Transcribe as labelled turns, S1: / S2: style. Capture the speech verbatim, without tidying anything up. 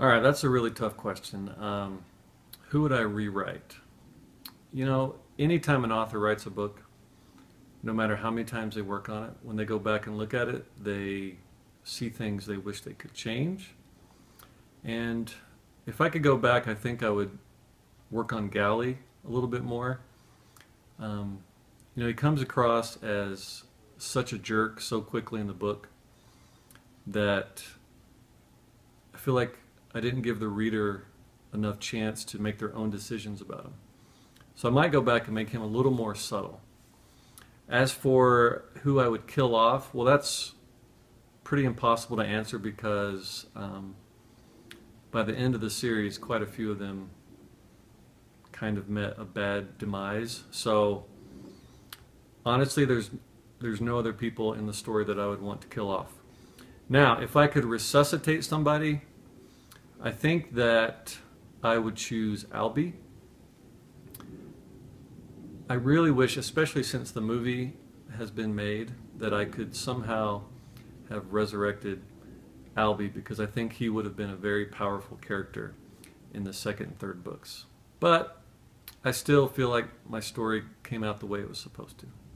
S1: All right, that's a really tough question. Um, who would I rewrite? You know, anytime an author writes a book, no matter how many times they work on it, when they go back and look at it, they see things they wish they could change. And if I could go back, I think I would work on Galley a little bit more. Um, you know, he comes across as such a jerk so quickly in the book that I feel like I didn't give the reader enough chance to make their own decisions about him. So I might go back and make him a little more subtle. As for who I would kill off, well, that's pretty impossible to answer because um, by the end of the series, quite a few of them kind of met a bad demise. So honestly, there's there's no other people in the story that I would want to kill off. Now, if I could resuscitate somebody, I think that I would choose Albie. I really wish, especially since the movie has been made, that I could somehow have resurrected Albie, because I think he would have been a very powerful character in the second and third books. But I still feel like my story came out the way it was supposed to.